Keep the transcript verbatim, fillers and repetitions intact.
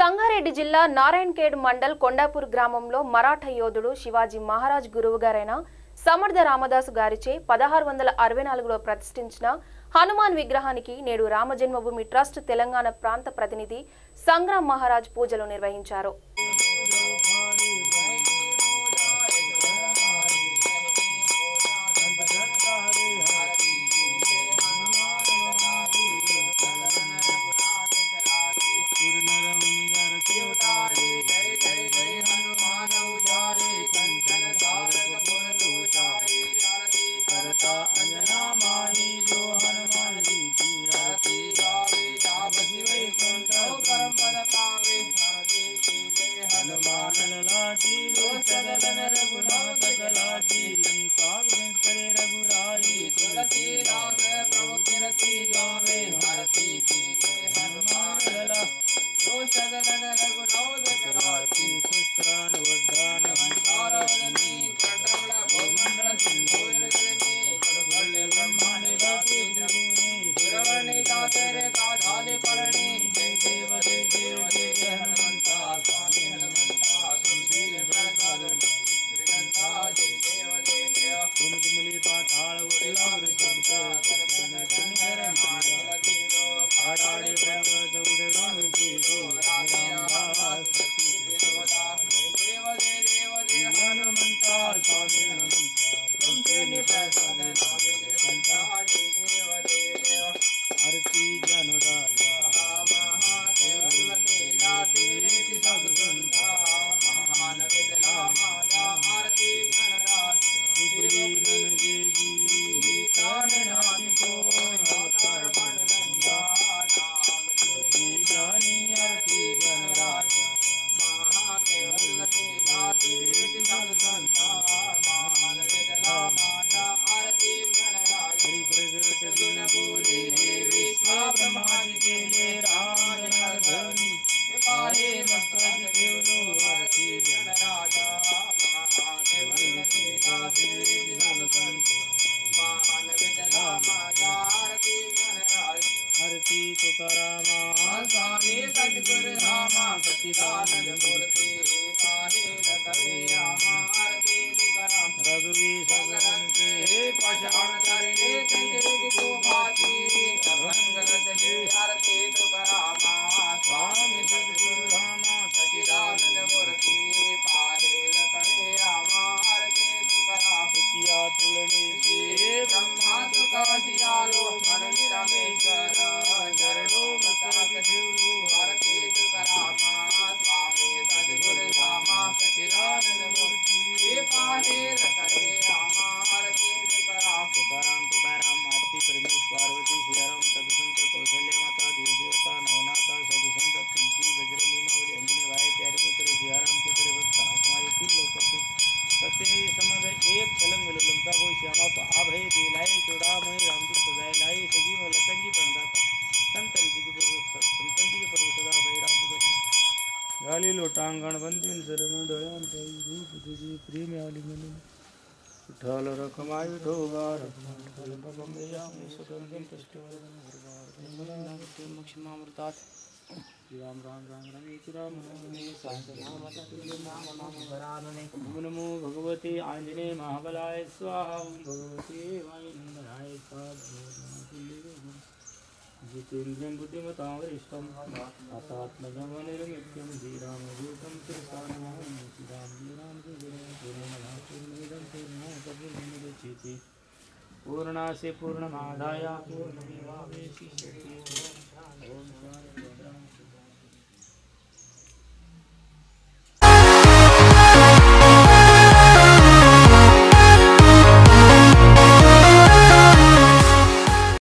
సంగారెడ్డి జిల్లా నారాయణఖేడ్ మండల్ కొండాపూర్ గ్రామంలో మరాఠా యోధుడు శివాజీ మహారాజ్ గురువుగారైన సమర్థ రామదాసు గారిచే పదహారు వందల అరవై నాలుగులో ప్రతిష్ఠించిన హనుమాన్ విగ్రహానికి నేడు రామజన్మభూమి ట్రస్ట్ తెలంగాణ ప్రాంత ప్రతినిధి సంగ్రామ్ మహారాజ్ పూజలు నిర్వహించారు. गाली लोटांगण बंदिन शरण दयान रूप तुझी प्रेम आलिंगन उठाल रखमाई ठोगा रखमाई पगम यामी सुगंधम पुष्टवर्धन भरवार मोक्षमामृतात राम राम राम राम एक राम ने सहस्रनामता तुल्य नाम नाम वरानने नमो भगवते आंजनेय महाबलाय स्वाहा ओम भगवते वायुनंदनाय स्वाहा जितेन्द्रियं बुद्धिमतां वरिष्ठं आत्मात्मजं वनिर्मित्यं श्रीरामदूतं शिरसानमामि श्रीराम श्रीराम पूर्णमदापूर्णमिदं पूर्णमुदच्यते पूर्णास्य पूर्णमादाय पूर्णमेवावशिष्यते।